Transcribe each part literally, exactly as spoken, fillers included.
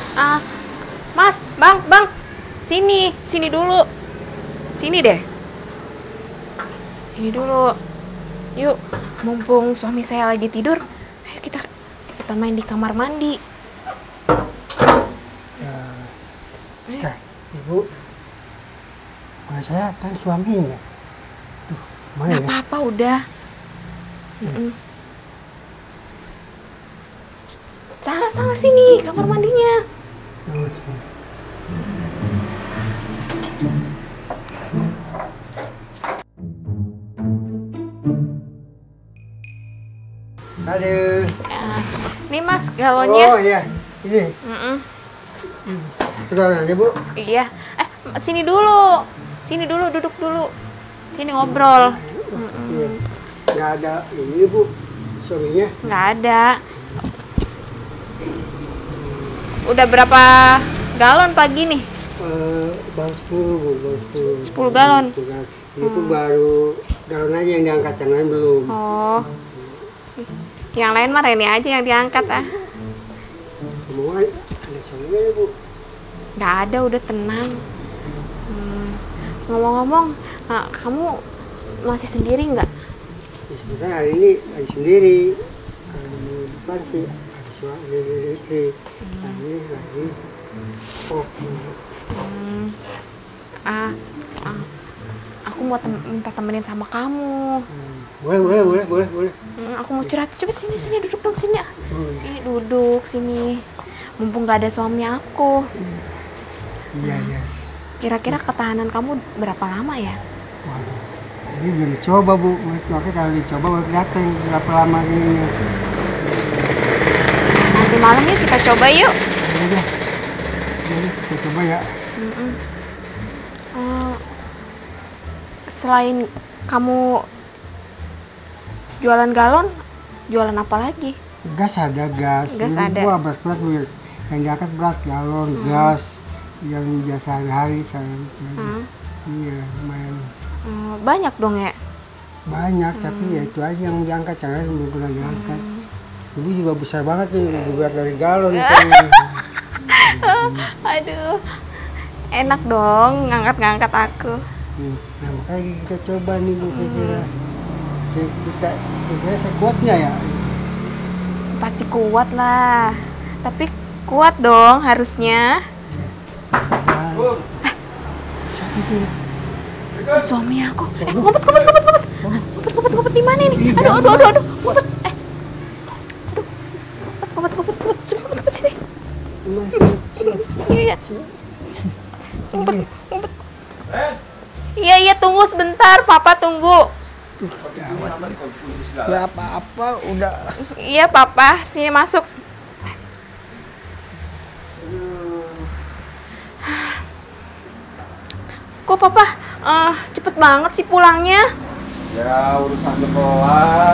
Ah, Mas, Bang, Bang. Sini, sini dulu. Sini deh. Sini dulu. Yuk, mumpung suami saya lagi tidur, ayo kita kita main di kamar mandi. Nah, Ibu, mana saya kan suaminya. Duh, mana Gak ya? apa-apa, udah. Mm-mm. Salah, salah sini, kamar mandinya. Oh, sini. Aduh. Ah, nih Mas, galonnya. Oh iya, ini. Mm-mm. Sekarang aja, Bu. Iya. Eh, sini dulu. Sini dulu, duduk dulu. Sini ngobrol. Iya. Nggak ada ini, Bu. Suaminya. Nggak ada. Udah berapa galon pagi nih? Eh, baru sepuluh, Bu. Baru sepuluh. sepuluh galon. sepuluh galon. Ini tuh baru galon aja yang diangkat, yang lain belum. Oh. Yang lain mah Reni aja yang diangkat ah. Semua ada suaminya nih, Bu. Nggak ada, udah tenang. Hmm. Ngomong-ngomong, ah, kamu masih sendiri nggak? Istri saya hari ini lagi sendiri. Kalau di depan sih ada suami, ada istri. Nah, ini lagi. Oh, Hmm. Ah, ah, aku mau tem- minta temenin sama kamu. hmm. boleh, boleh, boleh, boleh, boleh. Hmm, aku mau curhat. Coba sini, sini duduk dong sini. Oh, iya. Sini duduk sini. Mumpung nggak ada suami aku. Iya, iya. Kira-kira ketahanan kamu berapa lama ya? Waduh, ini belum dicoba, Bu. Makanya kalau dicoba baru kelihatan berapa lama ini. Nanti malam yuk kita coba yuk. Ya udah, jadi kita coba ya. Mm-mm. Eh, selain kamu jualan galon, jualan apa lagi? Gas ada gas. Gas Ini ada. gua beras-beras, Bu. Yang diangkat beras, galon, gas. Yang biasa hari-hari saya. Hmm. Iya, lumayan. Eh, banyak dong ya? Banyak, tapi ya itu aja yang diangkat, yang lain belum pernah diangkat. Ibu juga besar banget nih, lebih berat dari galon. Itu. Aduh, enak dong ngangkat-ngangkat aku. Hmm, Nah makanya kita coba nih, Bu, kira-kira. Ki- Kita kira-kira sekuatnya ya. Pasti kuat lah. Tapi kuat dong harusnya. Nah, siapa itu? Eh, suami aku. Eh, ngumpet, ngumpet, ngumpet, ngumpet. Ngumpet, ngumpet, ngumpet di mana ini? Aduh, aduh, aduh, aduh. Ngumpet. Eh. Aduh. Ngumpet, ngumpet, ngumpet. Coba ngumpet ke sini. Ini, sini, sini. Iya, iya. Ngumpet, ngumpet. Iya, iya, tunggu sebentar. Papa tunggu. Ya apa-apa udah. Iya, Papa. Sini masuk. Kok Papa eh, cepet banget sih pulangnya? Ya urusan udah kelar.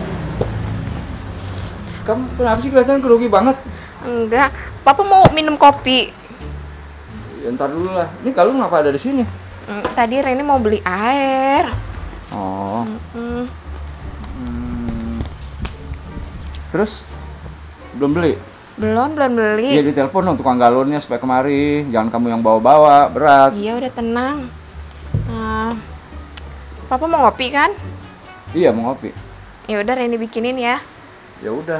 Kamu kenapa sih kelihatan grogi banget? Enggak. Papa mau minum kopi. Ya, ntar dulu lah. Ini kalau ngapa ada di sini? Hmm, Tadi Reni mau beli air. Oh. Hmm, Hmm. Terus belum beli? belum, belum beli. Iya ditelepon dong tukang galonnya supaya kemari. Jangan kamu yang bawa-bawa berat. Iya, udah tenang. Eh, Papa mau ngopi kan? Iya mau ngopi. Ya udah, Reni bikinin ya. Ya udah.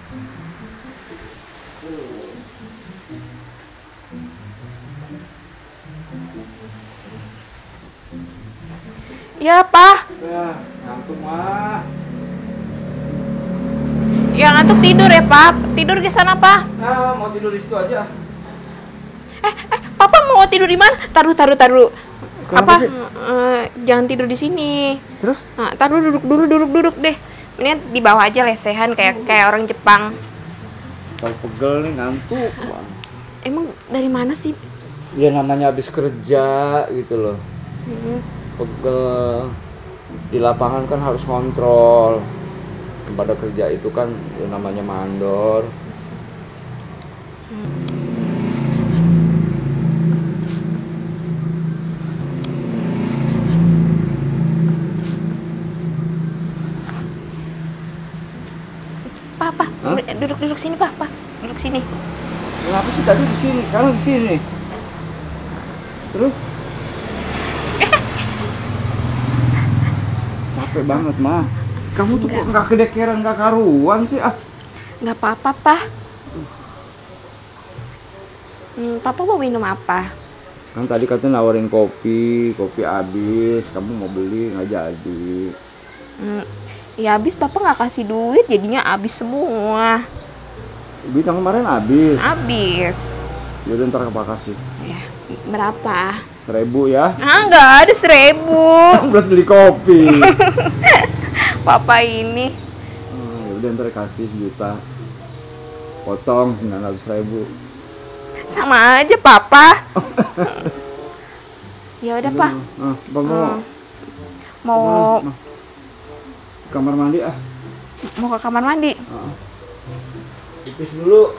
Iya, Pak. Ya ngantuk mah. Ya ngantuk tidur ya, Pak. Tidur di sana, Pak. Nah mau tidur di situ aja. Eh, eh, Papa mau tidur di mana? Taruh, taruh, taruh. Kenapa Apa? sih? Eh, jangan tidur di sini. Terus? Nah, taruh duduk dulu, duduk, duduk deh. Ini di bawah aja lesehan kayak kayak orang Jepang. Kalau pegel nih ngantuk. Emang dari mana sih? Ya namanya habis kerja gitu loh. Hmm. Pegel. Di lapangan kan harus kontrol. Pada kerja itu kan ya namanya mandor. Papa, Hah? duduk duduk sini, Pak. Pak, duduk sini. Kenapa sih tadi di sini, sekarang di sini? Terus? Capek banget, mah. Kamu tuh kok nggak kedekeran, nggak karuan sih, ah. Nggak apa-apa, Pak. Hmm, Papa mau minum apa? Kan tadi katanya nawarin kopi, kopi habis, kamu mau beli nggak jadi. Hmm, ya habis Papa nggak kasih duit, jadinya habis semua. Duit yang kemarin habis. Habis. Yaudah ntar Papa kasih. Ya, berapa? Seribu ya. Ah, nggak ada seribu. Buat beli kopi. Papa ini. Hmm, yaudah ntar kasih sejuta. Potong sembilan ratus ribu. Sama aja, Papa. Ya udah, Pak. Ah, Papa mau. Hmm. Mau Nah, kamar mandi ah. mau ke kamar mandi. Ah. Pipis dulu.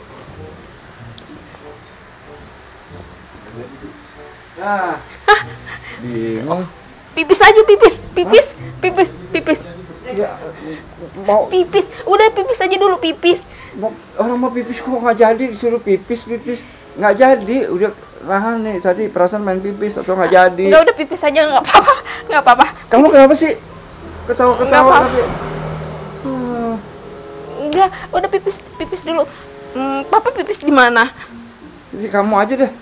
Nah. Bingung. Pipis aja, pipis, pipis, pipis, pipis, Ya, mau pipis. Udah pipis aja dulu, pipis. mau orang mau pipis kok nggak jadi, disuruh pipis pipis nggak jadi. Udah nahan nih tadi perasaan main pipis atau nggak jadi. Enggak, udah pipis aja, nggak apa-apa, nggak apa-apa. Kamu kenapa sih ketawa-ketawa? Nggak apa-apa. tapi hmm. Enggak, udah pipis, pipis dulu. Hmm, Papa pipis di mana? Jadi kamu aja deh.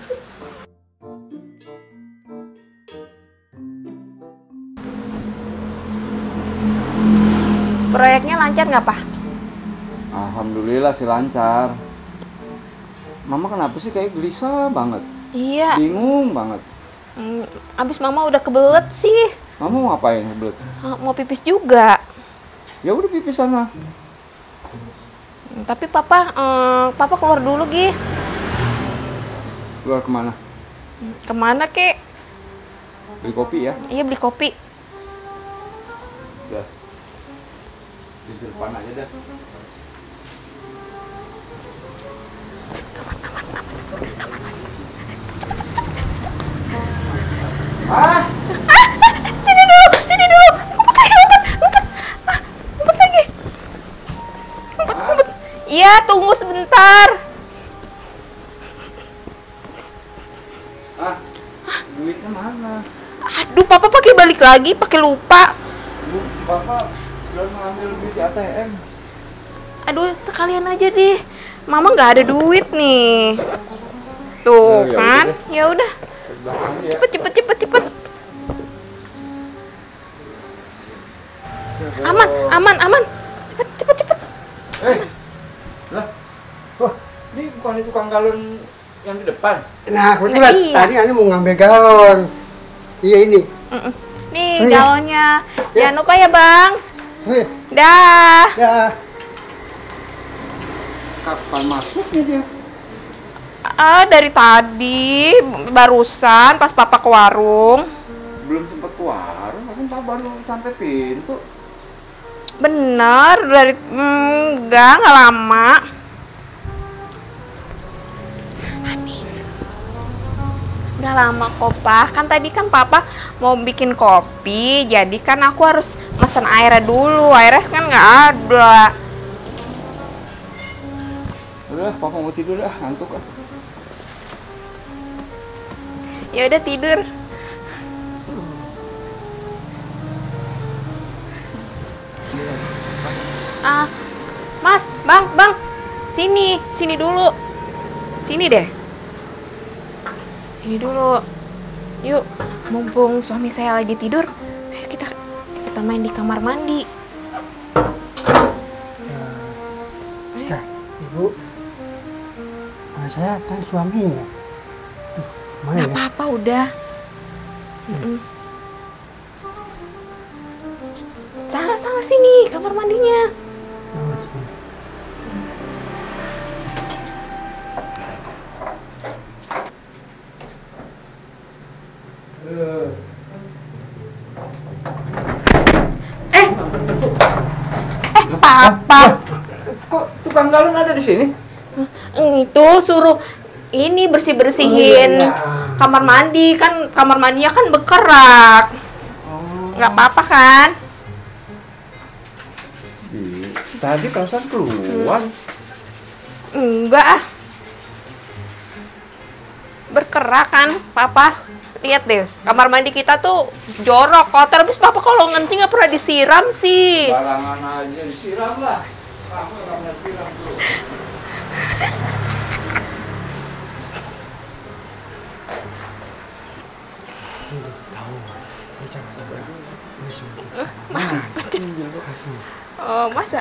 Proyeknya lancar nggak, Pak? Alhamdulillah sih lancar. Mama kenapa sih kayak gelisah banget? Iya. Bingung banget. Hmm, abis Mama udah kebelet sih. Mama mau ngapain belet? Ah, mau pipis juga. Ya udah pipis sana. Hmm, tapi Papa, eh, Papa keluar dulu, Gi. Keluar kemana? Hmm, Kemana, kek? Beli kopi ya? Iya, beli kopi. Udah. Di depan aja dah. Ah, Sini dulu, sini dulu. Ngumpet lagi, ngumpet, ngumpet. Ah, ngumpet lagi. Ngumpet, ngumpet. Iya, tunggu sebentar. ah, duitnya mana? Aduh, Papa pakai balik lagi, pakai lupa. Bu, Bapak belum ngambil duit di A T M. Aduh, sekalian aja deh. Mama nggak ada duit nih. Tuh Oh, ya kan? udah Ya udah. Ke belakang ya. Cepet, cepet, cepet, cepet. Aman, aman, aman. Cepet, cepet, cepet. Eh, lah, Oh, ini bukan itu tukang galon yang di depan. nah kebetulan Iya. tadi Anda mau ngambil galon. Iya ini. Mm-mm. Nih Sorry ya. galonnya. Ya. Jangan lupa ya, Bang. Hei, Dah. ya. Kapan masuknya dia? Ah, dari tadi, barusan pas Papa ke warung. Belum sempat ke warung, masa Pak baru sampai pintu. Bener, dari mm, enggak, nggak lama. Nggak lama kok, Pak. Kan tadi kan Papa mau bikin kopi, jadi kan aku harus mesen airnya dulu. Airnya kan nggak ada. Udah, Papa mau tidur dah, ngantuk ah. Ya udah tidur. Ah, Mas, Bang, Bang. Sini, sini dulu. Sini deh. Sini dulu. Yuk, mumpung suami saya lagi tidur, ayo kita kita main di kamar mandi. Nah, Ibu, nah, saya kan suaminya. Duh, mana Nggak ya? apa-apa, udah. Mm-mm. Sana, sana sini, kamar mandinya. Oh, sini. Eh, eh, Papa. Kok tukang galon ada di sini? Itu suruh ini bersih-bersihin Oh, iya, iya. kamar mandi, kan kamar mandinya kan bekerak. Nggak apa-apa kan? Di, tadi perasaan keluar. Enggak ah. kerak kan, Papa. Lihat deh, kamar mandi kita tuh jorok, kotor. Habis Papa kalau ngencing nggak pernah disiram sih. Barangan aja disiram lah. Kamu nggak pernah siram tuh. Tahu, bisa nggak coba? Oh, masa?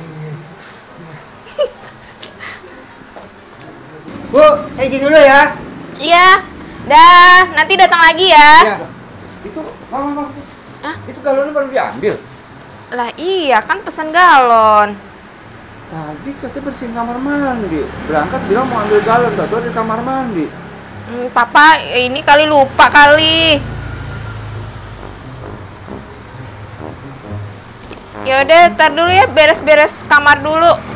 Bu, saya izin dulu ya. Iya. Dah, nanti datang lagi ya. Ya. Itu, mama, mama. Hah? Itu galonnya baru diambil. Lah iya, kan pesan galon. Tadi katanya bersihin kamar mandi. Berangkat bilang mau ambil galon, gak tahu di kamar mandi. Hmm, Papa ini kali lupa kali. Ya udah, tar dulu ya, beres-beres kamar dulu.